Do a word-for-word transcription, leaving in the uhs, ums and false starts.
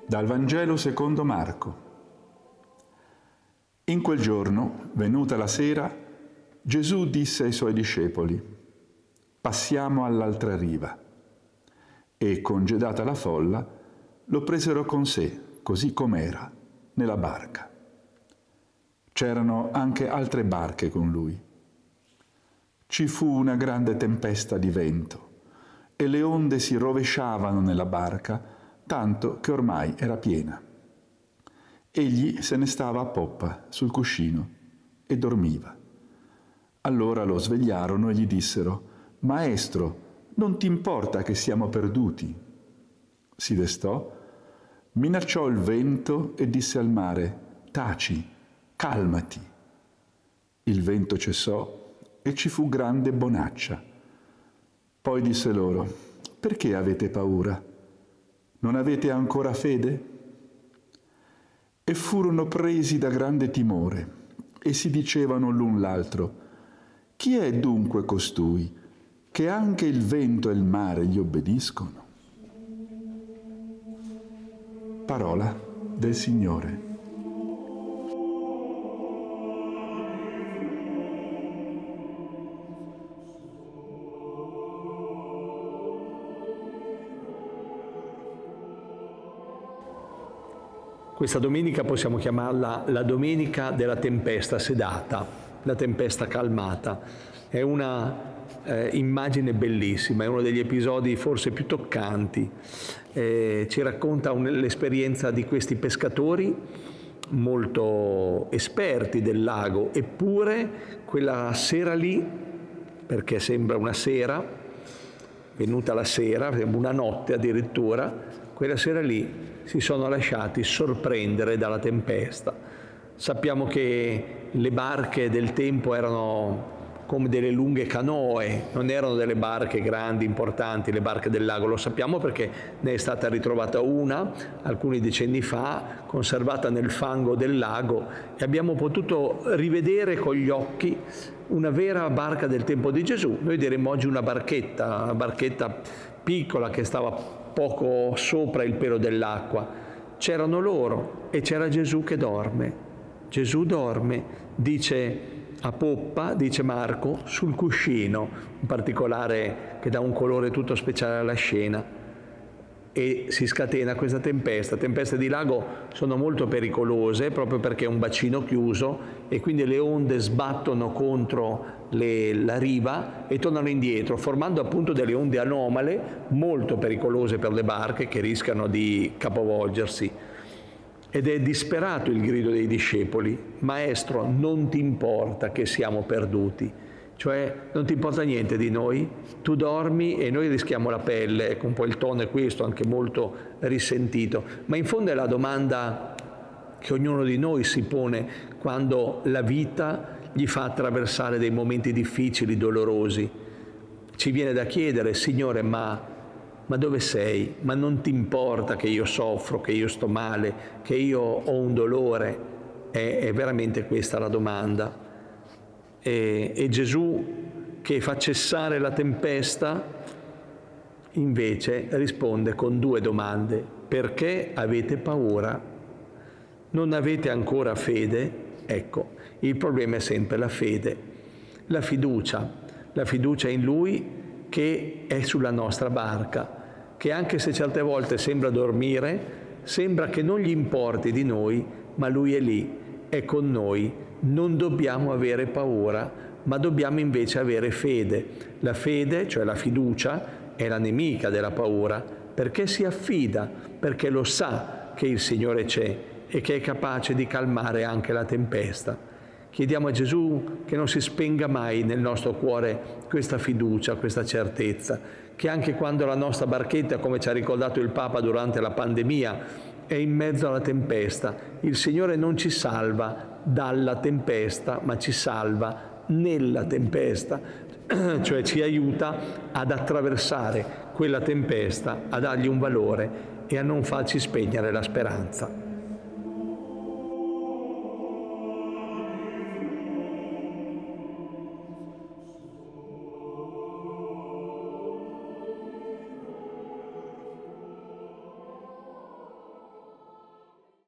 Dal Vangelo secondo Marco. In quel giorno, venuta la sera, Gesù disse ai suoi discepoli: «Passiamo all'altra riva». E, congedata la folla, lo presero con sé, così com'era, nella barca. C'erano anche altre barche con lui. Ci fu una grande tempesta di vento e le onde si rovesciavano nella barca, tanto che ormai era piena. Egli se ne stava a poppa, sul cuscino, e dormiva. Allora lo svegliarono e gli dissero: «Maestro, non ti importa che siamo perduti?» Si destò, minacciò il vento e disse al mare: «Taci, calmati». Il vento cessò e ci fu grande bonaccia. Poi disse loro: «Perché avete paura? Non avete ancora fede?» E furono presi da grande timore e si dicevano l'un l'altro: «Chi è dunque costui, che anche il vento e il mare gli obbediscono?» Parola del Signore. Questa domenica possiamo chiamarla la domenica della tempesta sedata, la tempesta calmata. È una eh, immagine bellissima, è uno degli episodi forse più toccanti. Eh, ci racconta un, l'esperienza di questi pescatori molto esperti del lago, eppure quella sera lì, perché sembra una sera, venuta la sera, una notte addirittura, quella sera lì si sono lasciati sorprendere dalla tempesta. Sappiamo che le barche del tempo erano come delle lunghe canoe, non erano delle barche grandi, importanti, le barche del lago. Lo sappiamo perché ne è stata ritrovata una alcuni decenni fa, conservata nel fango del lago, e abbiamo potuto rivedere con gli occhi una vera barca del tempo di Gesù. Noi diremmo oggi una barchetta, una barchetta piccola che stava poco sopra il pelo dell'acqua. C'erano loro e c'era Gesù che dorme. Gesù dorme, dice a poppa, dice Marco, sul cuscino, un particolare che dà un colore tutto speciale alla scena. E si scatena questa tempesta. Tempeste di lago sono molto pericolose proprio perché è un bacino chiuso e quindi le onde sbattono contro le, la riva e tornano indietro, formando appunto delle onde anomale molto pericolose per le barche che rischiano di capovolgersi. Ed è disperato il grido dei discepoli: «Maestro, non ti importa che siamo perduti?» Cioè, non ti importa niente di noi? Tu dormi e noi rischiamo la pelle. Ecco, un po' il tono è questo, anche molto risentito. Ma in fondo è la domanda che ognuno di noi si pone quando la vita gli fa attraversare dei momenti difficili, dolorosi. Ci viene da chiedere: Signore, ma, ma dove sei? Ma non ti importa che io soffro, che io sto male, che io ho un dolore? È, è veramente questa la domanda. E, e Gesù, che fa cessare la tempesta, invece risponde con due domande: perché avete paura? Non avete ancora fede? Ecco, il problema è sempre la fede, la fiducia, la fiducia in Lui che è sulla nostra barca, che anche se certe volte sembra dormire, sembra che non gli importi di noi, ma Lui è lì, è con noi. Non dobbiamo avere paura, ma dobbiamo invece avere fede. La fede, cioè la fiducia, è la nemica della paura, perché si affida, perché lo sa che il Signore c'è e che è capace di calmare anche la tempesta. Chiediamo a Gesù che non si spenga mai nel nostro cuore questa fiducia, questa certezza, che anche quando la nostra barchetta, come ci ha ricordato il Papa durante la pandemia, è in mezzo alla tempesta, il Signore non ci salva dalla tempesta, ma ci salva nella tempesta, cioè ci aiuta ad attraversare quella tempesta, a dargli un valore e a non farci spegnere la speranza.